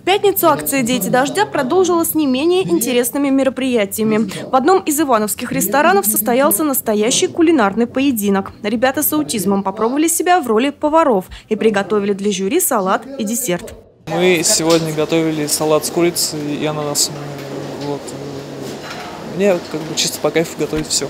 пятницу акция «Дети дождя» продолжилась не менее интересными мероприятиями. В одном из ивановских ресторанов состоялся настоящий кулинарный поединок. Ребята с аутизмом попробовали себя в роли поваров и приготовили для жюри салат и десерт. Мы сегодня готовили салат с курицей и ананасом. Вот. Мне чисто по кайфу готовить все.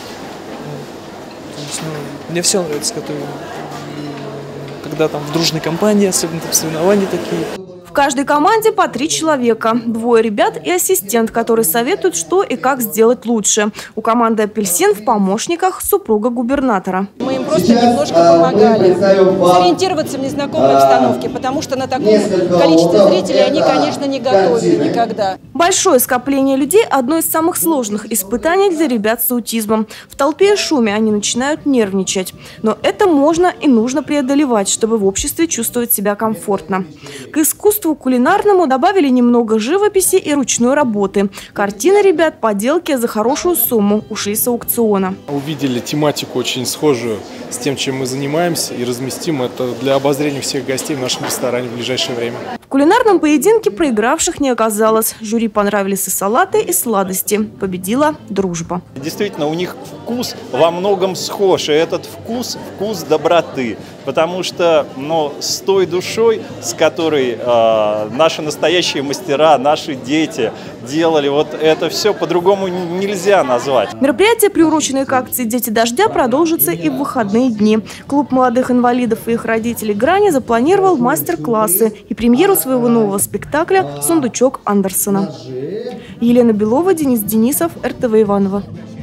То есть, мне все нравится готовить. Когда там в дружной компании, особенно там соревнования такие. В каждой команде по 3 человека. 2 ребят и ассистент, который советует, что и как сделать лучше. У команды «Апельсин» в помощниках супруга губернатора. Мы им просто немножко помогали сориентироваться в незнакомой обстановке, потому что на таком количестве зрителей они, конечно, не готовы никогда. Большое скопление людей – одно из самых сложных испытаний для ребят с аутизмом. В толпе и шуме они начинают нервничать. Но это можно и нужно преодолевать, чтобы в обществе чувствовать себя комфортно. К искусству кулинарному добавили немного живописи и ручной работы. Картины ребят, поделки за хорошую сумму ушли с аукциона. Увидели тематику очень схожую с тем, чем мы занимаемся, и разместим это для обозрения всех гостей в нашем ресторане в ближайшее время. В кулинарном поединке проигравших не оказалось. Жюри понравились и салаты, и сладости. Победила дружба. Действительно, у них вкус во многом схож, и этот вкус – вкус доброты. Потому что с той душой, с которой наши настоящие мастера, наши дети делали, вот это все по-другому нельзя назвать. Мероприятие, приуроченное к акции «Дети дождя», продолжится и в выходные дни. Клуб молодых инвалидов и их родителей «Грани» запланировал мастер-классы и премьеру своего нового спектакля «Сундучок Андерсона». Елена Белова, Денис Денисов, РТВ Иваново.